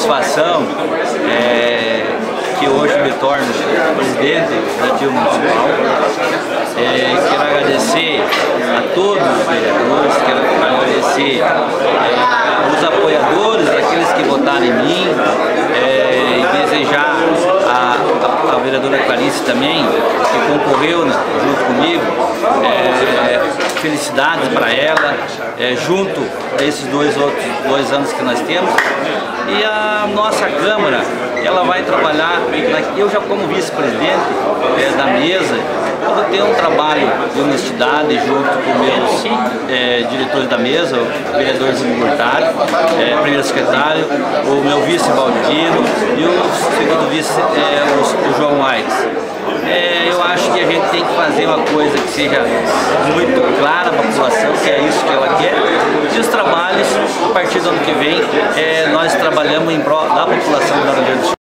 satisfação que hoje me torno presidente da Dilma Municipal. Quero agradecer a todos os vereadores, quero agradecer os apoiadores, aqueles que votaram em mim, e desejar a vereadora Clarice também, que concorreu junto comigo, felicidades para ela, junto a esses dois anos que nós temos. E a nossa Câmara, ela vai trabalhar, eu já como vice-presidente da mesa, eu vou ter um trabalho de honestidade junto com meus diretores da mesa, o vereador Júlio Gurtari, primeiro secretário, o meu vice Baldino e o segundo vice, o João Aires. Eu acho que a gente tem que fazer uma coisa que seja muito clara para a população, que é isso que ela quer. E os trabalhos, a partir do ano que vem, nós trabalhamos em prol da população do Rio Grande do Sul.